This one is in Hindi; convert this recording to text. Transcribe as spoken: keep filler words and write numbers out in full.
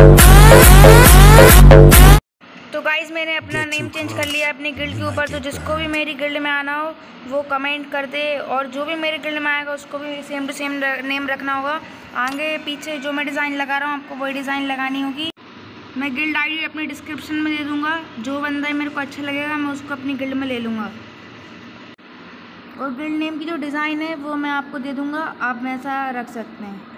तो गाइस मैंने अपना नेम चेंज कर लिया अपनी गिल्ड के ऊपर। तो जिसको भी मेरी गिल्ड में आना हो वो कमेंट कर दे, और जो भी मेरे गिल्ड में आएगा उसको भी सेम टू सेम नेम रखना होगा। आगे पीछे जो मैं डिज़ाइन लगा रहा हूँ आपको वही डिज़ाइन लगानी होगी। मैं गिल्ड आईडी अपने डिस्क्रिप्शन में दे दूँगा, जो बंदा मेरे को अच्छा लगेगा मैं उसको अपनी गिल्ड में ले लूँगा। और गिल्ड नेम की जो डिज़ाइन है वो मैं आपको दे दूँगा, आप वैसा रख सकते हैं।